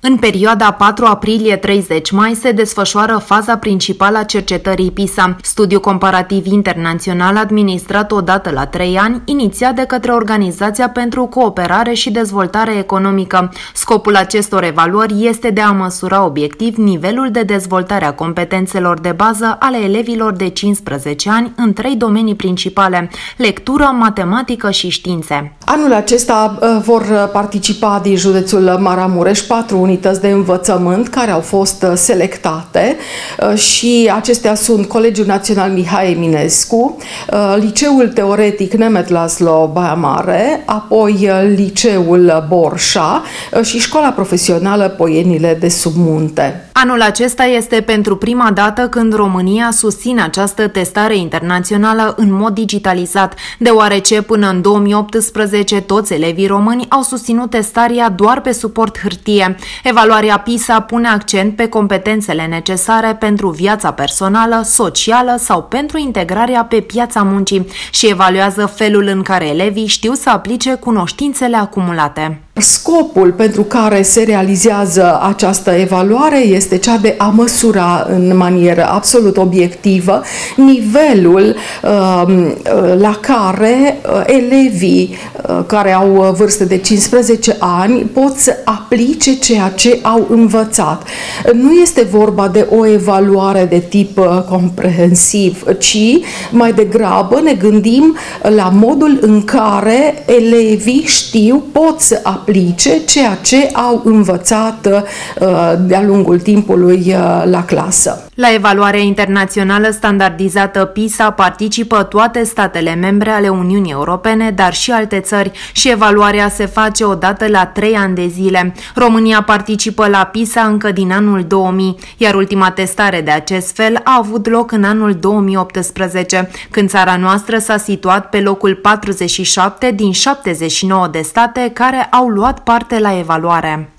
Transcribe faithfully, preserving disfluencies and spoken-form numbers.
În perioada patru aprilie - treizeci mai se desfășoară faza principală a cercetării PISA, studiu comparativ internațional administrat odată la trei ani, inițiat de către Organizația pentru Cooperare și Dezvoltare Economică. Scopul acestor evaluări este de a măsura obiectiv nivelul de dezvoltare a competențelor de bază ale elevilor de cincisprezece ani în trei domenii principale: lectură, matematică și științe. Anul acesta vor participa din județul Maramureș patru unități de învățământ care au fost selectate și acestea sunt Colegiul Național Mihai Eminescu, Liceul Teoretic Nemet Laszlo Baia Mare, apoi Liceul Borșa și Școala Profesională Poienile de Sub Munte. Anul acesta este pentru prima dată când România susține această testare internațională în mod digitalizat, deoarece până în două mii optsprezece toți elevii români au susținut testarea doar pe suport hârtie. Evaluarea PISA pune accent pe competențele necesare pentru viața personală, socială sau pentru integrarea pe piața muncii și evaluează felul în care elevii știu să aplice cunoștințele acumulate. Scopul pentru care se realizează această evaluare este cea de a măsura în manieră absolut obiectivă nivelul uh, la care uh, elevii uh, care au vârste de cincisprezece ani pot să aplice ceea ce au învățat. Nu este vorba de o evaluare de tip uh, comprehensiv, ci mai degrabă ne gândim la modul în care elevii știu, pot să aplice aplice ceea ce au învățat uh, de-a lungul timpului uh, la clasă. La evaluarea internațională standardizată PISA participă toate statele membre ale Uniunii Europene, dar și alte țări, și evaluarea se face odată la trei ani de zile. România participă la PISA încă din anul două mii, iar ultima testare de acest fel a avut loc în anul două mii optsprezece, când țara noastră s-a situat pe locul patruzeci și șapte din șaptezeci și nouă de state care au luat parte la evaluare.